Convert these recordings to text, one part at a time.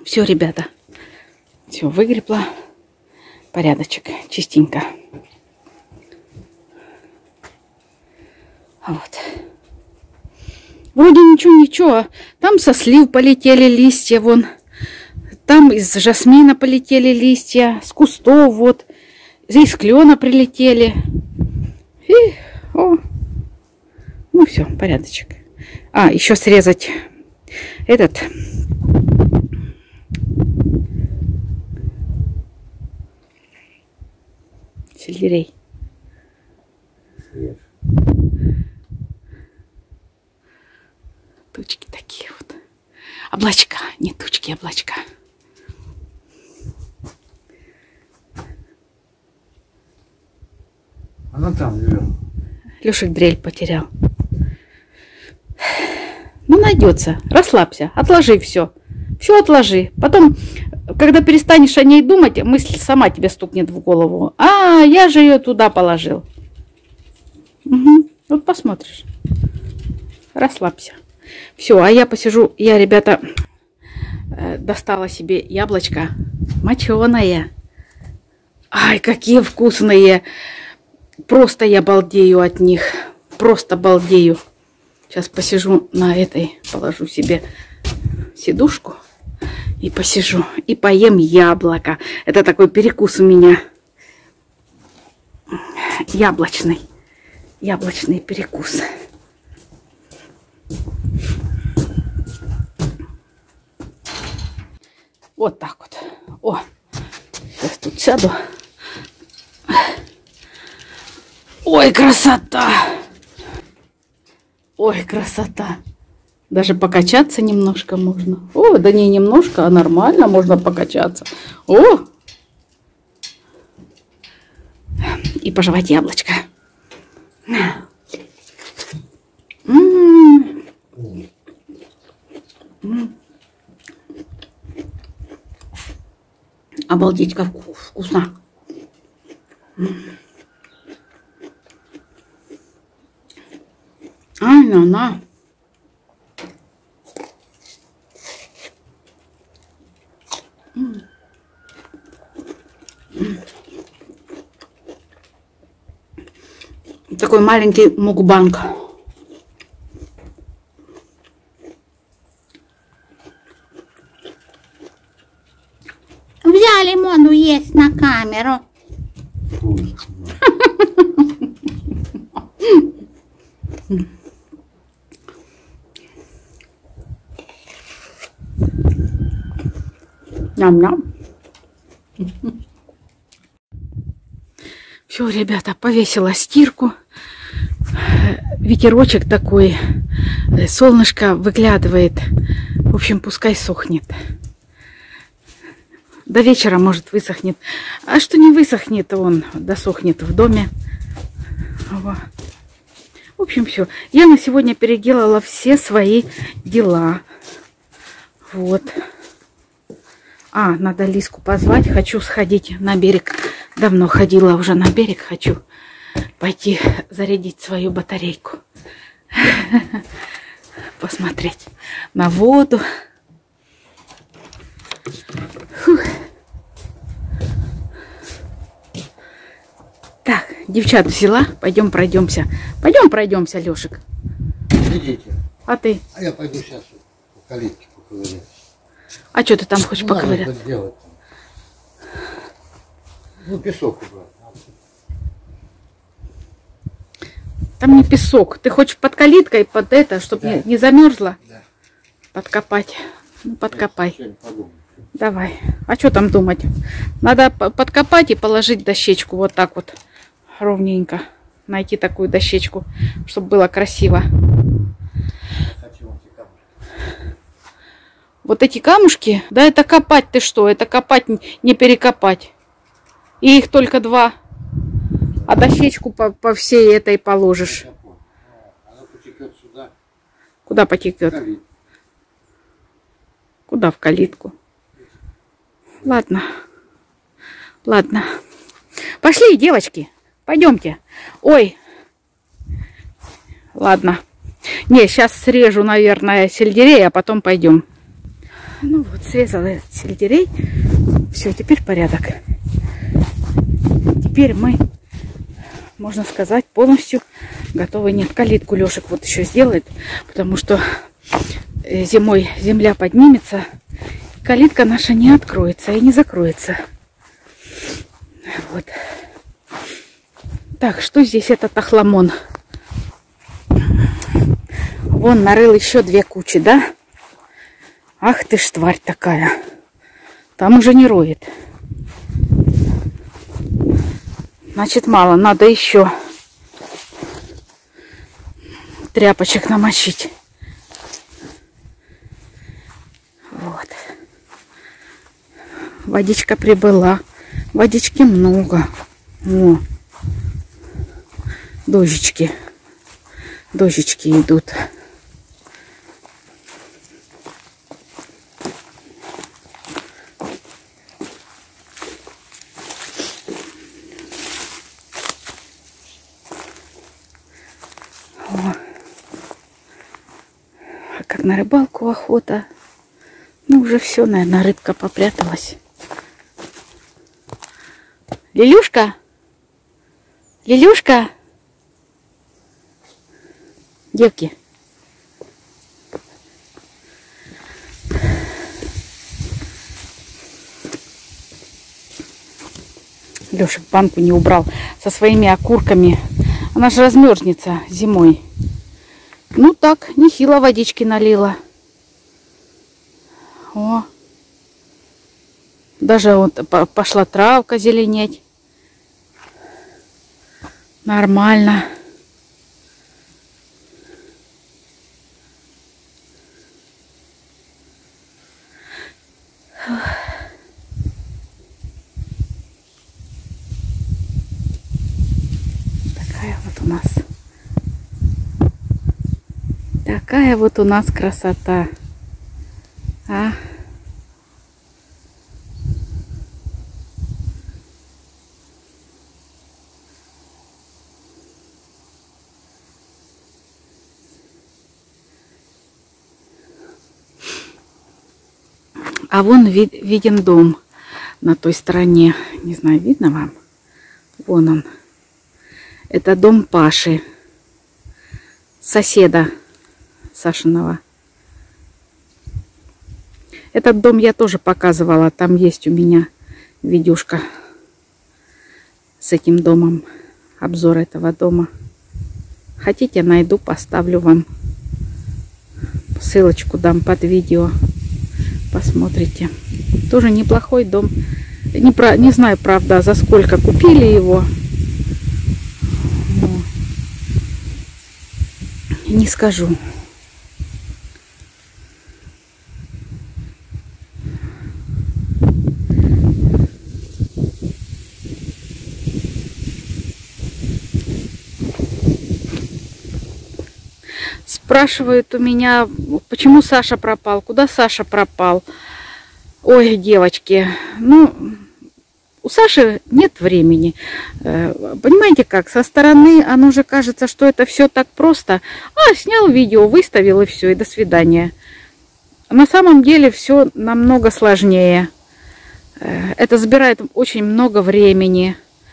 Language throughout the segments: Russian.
Все, ребята. Все, выгребла. Порядочек. Чистенько. Вот. Вроде ничего. Там со слив полетели листья, вон. Там из жасмина полетели листья. С кустов, вот. Из клена прилетели. И, ну все, порядочек. А, еще срезать этот... сельдерей. Тучки такие вот. Облачка. Не тучки, облачка. Она там лежит. Лешек дрель потерял. Ну, найдется. Расслабься. Отложи все. Все отложи. Потом, когда перестанешь о ней думать, мысль сама тебе стукнет в голову. А, я же ее туда положил. Угу. Вот посмотришь. Расслабься. Все, а я посижу. Я, ребята, достала себе яблочко моченое. Ай, какие вкусные. Просто я балдею от них. Просто балдею. Сейчас посижу на этой, положу себе сидушку и посижу. И поем яблоко. Это такой перекус у меня. Яблочный. Яблочный перекус. Вот так вот. О, сейчас тут сяду. Ой, красота! Ой, красота! Даже покачаться немножко можно. О, да не немножко, а нормально можно покачаться. О! И пожевать яблочко. Обалдеть, как вкусно. Ай, на. Такой маленький мукбанг. Взяли Мону есть на камеру. Ням-ням. Все, ребята, повесила стирку. Ветерочек такой. Солнышко выглядывает. В общем, пускай сохнет. До вечера, может, высохнет. А что не высохнет, он досохнет в доме. В общем, все. Я на сегодня переделала все свои дела. Вот. А, надо Лиску позвать. Хочу сходить на берег. Давно ходила уже на берег. Хочу пойти зарядить свою батарейку. Посмотреть на воду. Фух. Так, девчат взяла. Пойдем пройдемся. Пойдем пройдемся, Лешек. Идите. А ты? А я пойду сейчас по калитке поковыряюсь. А что ты там хочешь поковырять? Ну, песок убрать. Там не песок. Ты хочешь под калиткой, под это, чтобы да. не замерзла? Да. Подкопать. Ну, подкопай. Давай. А что там думать? Надо подкопать и положить дощечку вот так вот. Ровненько. Найти такую дощечку, чтобы было красиво. Вот эти камушки, да, это копать ты что? Это копать, не перекопать. И их только 2. А дощечку по всей этой положишь. Она потекет сюда. Куда потекет? Куда в калитку? Ладно. Ладно. Пошли, девочки. Пойдемте. Ой. Ладно. Не, сейчас срежу, наверное, сельдерей, а потом пойдем. Ну вот, срезала сельдерей. Все, теперь порядок. Теперь мы, можно сказать, полностью готовы. Нет, калитку Лешек вот еще сделает, потому что зимой земля поднимется, калитка наша не откроется и не закроется. Вот. Так, что здесь этот охламон? Вон нарыл еще 2 кучи, да? Ах ты ж тварь такая. Там уже не роет. Значит, мало. Надо еще тряпочек намочить. Вот. Водичка прибыла. Водички много. О. Дождички. Дождички идут. Как на рыбалку охота. Ну, уже все, наверное, рыбка попряталась. Лилюшка? Лилюшка? Девки. Лешек банку не убрал со своими окурками. Она же размерзнется зимой. Ну так, нехило водички налила. О. Даже вот пошла травка зеленеть. Нормально. Такая вот у нас. Такая вот у нас красота. А? А вон виден дом на той стороне. Не знаю, видно вам? Вон он. Это дом Паши, соседа Сашиного. Этот дом я тоже показывала. Там есть у меня видюшка с этим домом. Обзор этого дома. Хотите, найду, поставлю вам. Ссылочку дам под видео. Посмотрите. Тоже неплохой дом. Не знаю, правда, за сколько купили его. Не скажу. Спрашивают у меня, почему Саша пропал, куда Саша пропал. Ой, девочки, ну, у Саши нет времени. Понимаете как, со стороны оно уже кажется, что это все так просто. А, снял видео, выставил и все, и до свидания. На самом деле все намного сложнее. Это забирает очень много времени.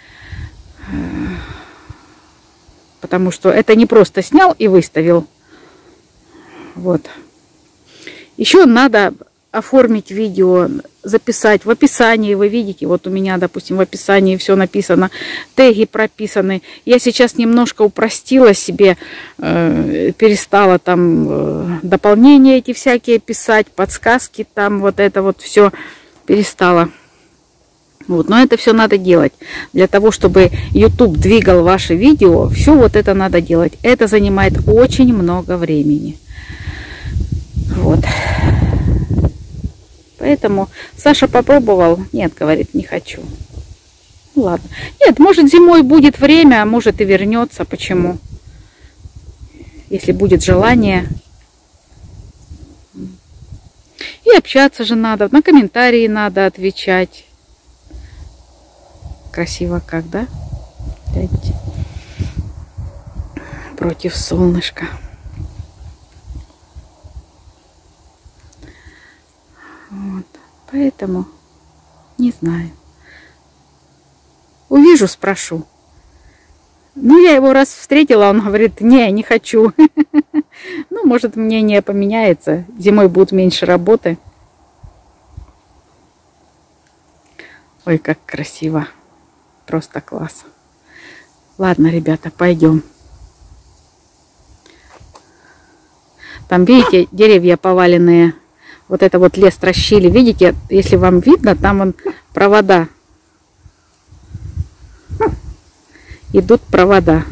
Потому что это не просто снял и выставил. Вот. Еще надо оформить видео, записать. В описании вы видите, вот у меня, допустим, в описании все написано, теги прописаны. Я сейчас немножко упростила себе, перестала там дополнения эти всякие писать, подсказки там, вот это вот все перестала. Вот, но это все надо делать. Для того, чтобы YouTube двигал ваши видео, все вот это надо делать. Это занимает очень много времени. Вот. Поэтому Саша попробовал. Нет, говорит, не хочу. Ну, ладно. Нет, может зимой будет время, а может и вернется. Почему? Если будет желание. И общаться же надо. На комментарии надо отвечать. Красиво как, да? Гляньте. Против солнышка. Вот. Поэтому не знаю. Увижу, спрошу. Ну, я его раз встретила, он говорит, не хочу. Ну, может, мнение поменяется. Зимой будет меньше работы. Ой, как красиво. Просто класс. Ладно, ребята, пойдем. Там, видите, деревья поваленные. Вот это вот лес трощили. Видите, если вам видно, там вон провода. Идут провода.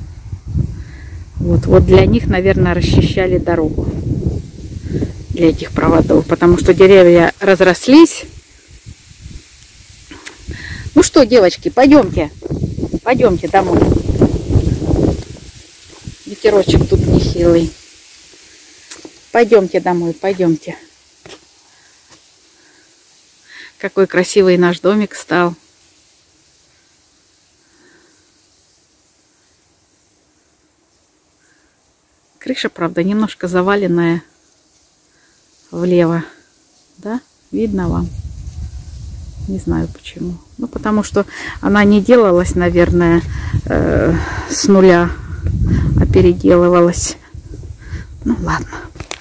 Вот для них, наверное, расчищали дорогу. Для этих проводов. Потому что деревья разрослись. Ну что, девочки, пойдемте. Пойдемте домой. Ветерочек тут нехилый. Пойдемте домой, пойдемте. Какой красивый наш домик стал. Крыша, правда, немножко заваленная влево. Да? Видно вам? Не знаю почему. Ну, потому что она не делалась, наверное, с нуля, а переделывалась. Ну, ладно.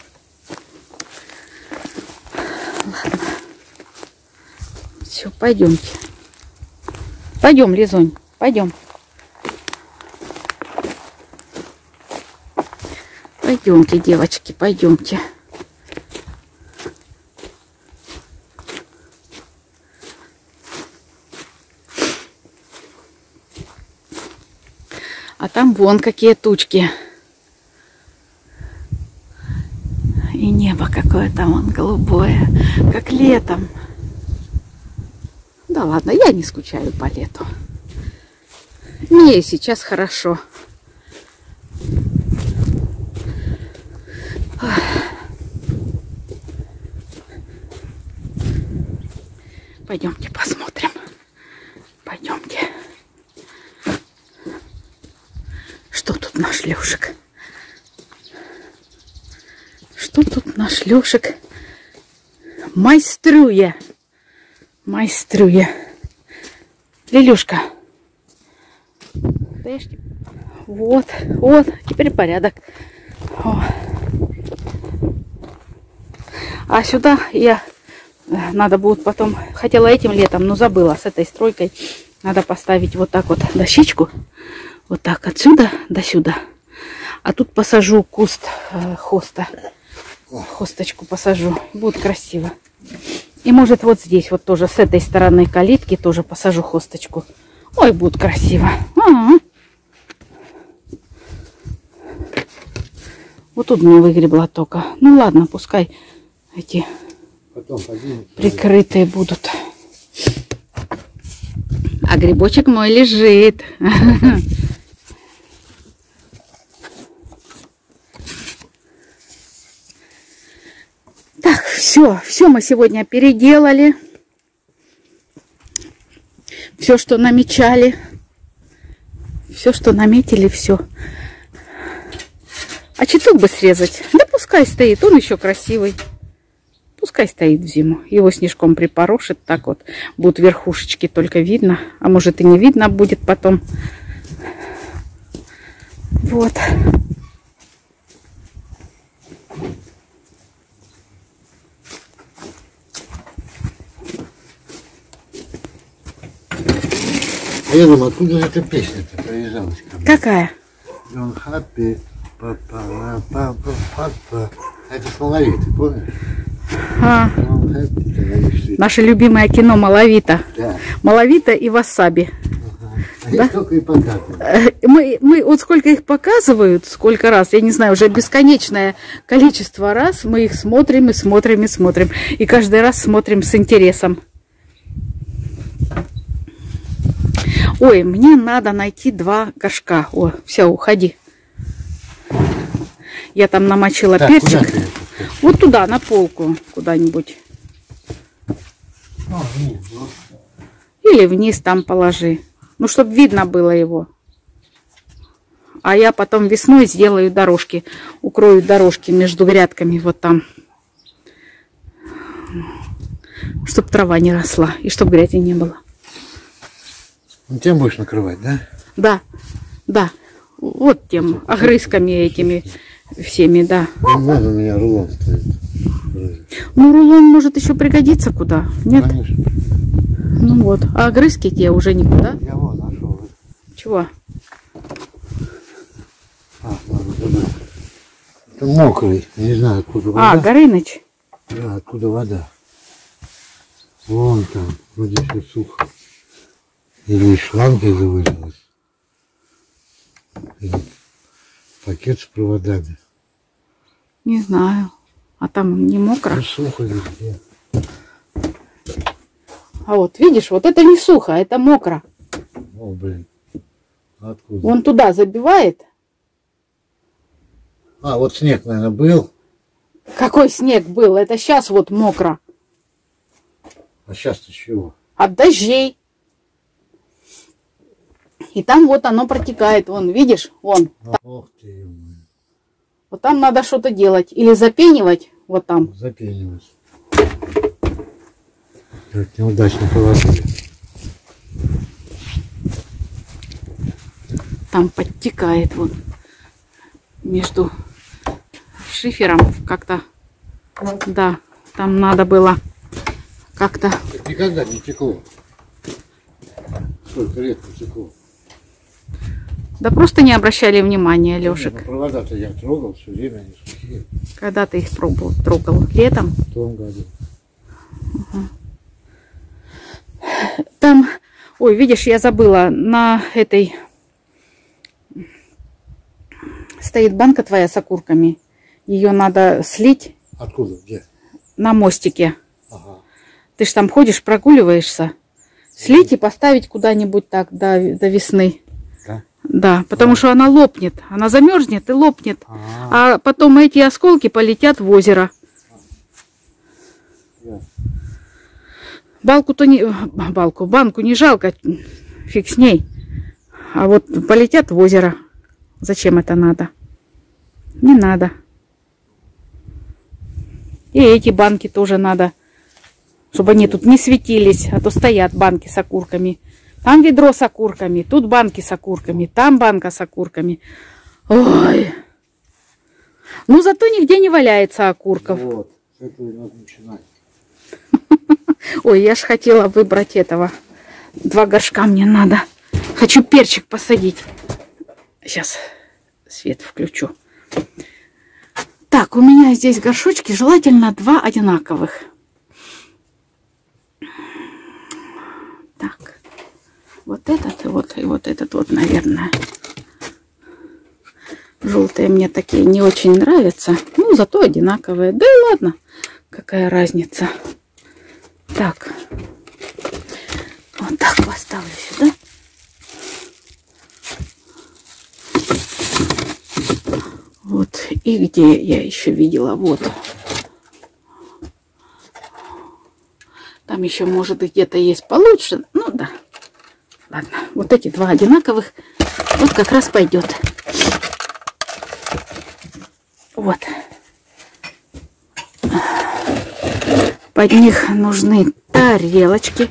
Ладно. Все, пойдемте. Пойдем, Лизонь, пойдем. Пойдемте, девочки, пойдемте. А там вон какие тучки. И небо какое там вон голубое, как летом. Да ладно, я не скучаю по лету. Мне сейчас хорошо. Пойдемте посмотрим. Пойдемте. Что тут наш Лешек? Что тут наш Лешек? Майструя. Майструя. Лилюшка. Вот, вот, теперь порядок. О. А сюда надо будет потом, хотела этим летом, но забыла, с этой стройкой надо поставить вот так вот дощечку. Вот так отсюда до сюда. А тут посажу куст хоста. Хосточку посажу. Будет красиво. И может вот здесь вот тоже с этой стороны калитки тоже посажу хосточку. Ой, будет красиво. Вот тут не выгребла только. Ну ладно, пускай эти прикрытые будут. А грибочек мой лежит. Так, все мы сегодня переделали. Все, что намечали. Все, что наметили, все. А чуток бы срезать. Да пускай стоит, он еще красивый. Пускай стоит в зиму. Его снежком припорошит, так вот. Будут верхушечки только видно. А может и не видно будет потом. Вот. А я думаю, откуда эта песня-то привязалась ко мне? Какая? Don't happy, папа. Это с Малавиты, помнишь? Наше любимое кино «Малавита». Да. «Малавита» и «Васаби». А да? Я только и показываю. Мы вот сколько их показывают, сколько раз, я не знаю, уже бесконечное количество раз мы их смотрим и смотрим и смотрим. И каждый раз смотрим с интересом. Ой, мне надо найти 2 горшка. О, все, уходи. Я там намочила перчик. Вот туда, на полку, куда-нибудь. Или вниз там положи. Ну, чтобы видно было его. А я потом весной сделаю дорожки. Укрою дорожки между грядками вот там. Чтоб трава не росла и чтоб грязи не было. Ну, тем будешь накрывать, да? Да, да. Вот тем огрызками этими всеми, да. Ну, вон у меня рулон стоит. Ну, рулон может еще пригодиться куда? Нет? Конечно. Ну вот. А огрызки те уже никуда. Я вон нашел. Чего? Ладно, туда. Это мокрый. Я не знаю, откуда вода. А, Горыныч. Да, откуда вода. Вон там. Вроде все сухо. Или шлангой завалилась. Или пакет с проводами. Не знаю. А там не мокро. Ну, сухо везде. А вот, видишь, вот это не сухо, это мокро. О, блин. Откуда? Он туда забивает. А, вот снег, наверное, был. Какой снег был? Это сейчас вот мокро. А сейчас-то чего? От дождей. И там вот оно протекает. Вон, видишь? Вон. Ох ты, ё-моё. Вот там надо что-то делать. Или запенивать. Вот там. Запенилось. Так, неудачно положили. Там подтекает вот. Между шифером как-то. Да, там надо было как-то. Так никогда не текло. Сколько лет не текло. Да просто не обращали внимания, Лешек. Ну, провода-то я трогал все время, они сухие. Когда ты их трогал? Летом? В том году. Там, ой, видишь, я забыла, на этой стоит банка твоя с окурками. Ее надо слить Откуда? Где? на мостике. Ага. Ты ж там ходишь, прогуливаешься. Слить и поставить куда-нибудь так до весны. Да? Да, потому что она лопнет. Она замерзнет и лопнет. А потом эти осколки полетят в озеро. Да. Банку не жалко, фиг с ней. А вот полетят в озеро. Зачем это надо? Не надо. И эти банки тоже надо, чтобы они тут не светились, а то стоят банки с окурками. Там ведро с окурками, тут банки с окурками, там банка с окурками. Ой. Ну, зато нигде не валяется окурков. Вот, с этого и надо начинать. Ой, я ж хотела выбрать этого. 2 горшка мне надо. Хочу перчик посадить. Сейчас свет включу. Так, у меня здесь горшочки, желательно 2 одинаковых. Так, вот этот и вот этот вот, наверное. Желтые мне такие не очень нравятся. Ну, зато одинаковые. Да и ладно, какая разница. Так, вот так поставлю сюда. Вот, и где я еще видела, вот. Там еще, может, где-то есть получше. Ну, да. Ладно, вот эти 2 одинаковых, вот как раз пойдет. Вот. Под них нужны тарелочки.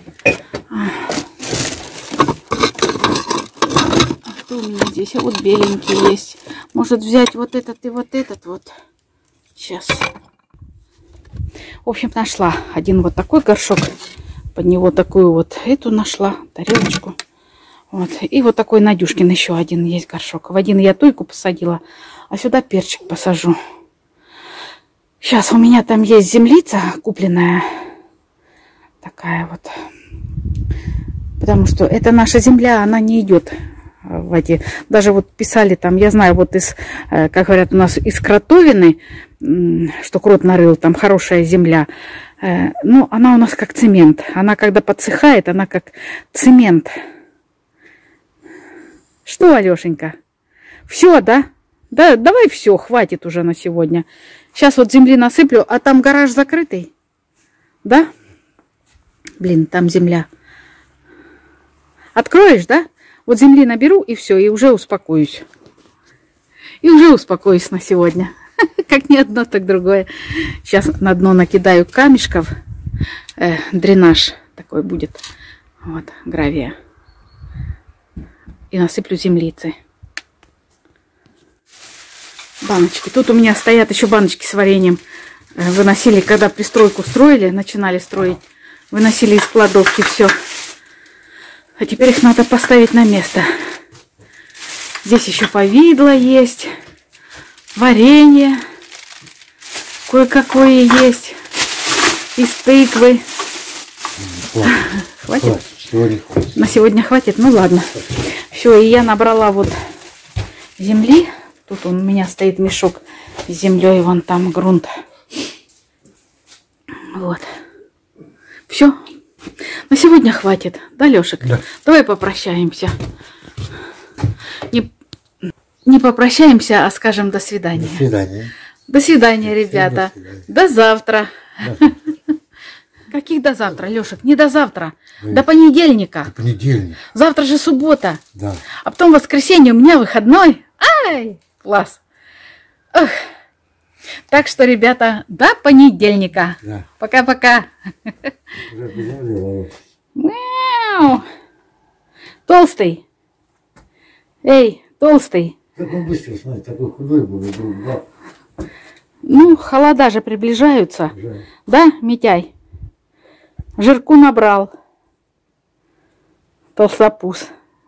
А что у меня здесь? А вот беленький есть. Может взять вот этот и вот этот вот. Сейчас. В общем, нашла один вот такой горшок. Под него такую вот эту нашла тарелочку. Вот. И вот такой Надюшкин еще один есть горшок. В один я туйку посадила, а сюда перчик посажу. Сейчас у меня там есть землица купленная. Такая вот. Потому что это наша земля, она не идет в эти. Даже вот писали там, я знаю, вот из, как говорят у нас, из кротовины, что крот нарыл, там хорошая земля. Ну, она у нас как цемент. Она когда подсыхает, она как цемент. Что, Алешенька? Все, да? Да, давай все, хватит уже на сегодня. Сейчас вот земли насыплю, а там гараж закрытый. Да? Блин, там земля. Откроешь, да? Вот земли наберу и все, и уже успокоюсь. И уже успокоюсь на сегодня. Как не одно, так другое. Сейчас на дно накидаю камешков. дренаж такой будет. Вот, гравия. И насыплю землицы. Баночки. Тут у меня стоят еще баночки с вареньем. Выносили, когда пристройку строили, начинали строить. Выносили из кладовки все. А теперь их надо поставить на место. Здесь еще повидло есть. Варенье. Кое-какое есть. Из тыквы. Хватит? Сегодня хватит. На сегодня хватит? Ну ладно. Все, и я набрала вот земли. Тут у меня стоит мешок с землей. Вон там грунт. Вот. Все. На сегодня хватит. Да, Лешек? Да. Давай попрощаемся. Не попрощаемся, а скажем до свидания. До свидания. До свидания, ребята. До свидания. До завтра. Да. Каких до завтра, Лешек? Не до завтра. До понедельника. До понедельника. Завтра же суббота. Да. А потом воскресенье у меня выходной. Ай, класс. Ох. Так что, ребята, до понедельника. Да. Пока-пока. Уже поздравляю. Мяу. Толстый. Эй, толстый. Как он быстро, смотри, такой худой был, вдруг, да. Ну, холода же приближаются. Уже. Да, Митяй? Жирку набрал. Толстопуз.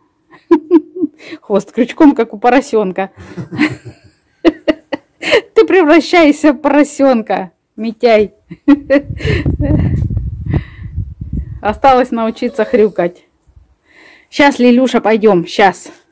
Хвост крючком, как у поросенка. Ты превращаешься в поросенка, Митяй. Осталось научиться хрюкать. Сейчас, Лилюша, пойдем. Сейчас.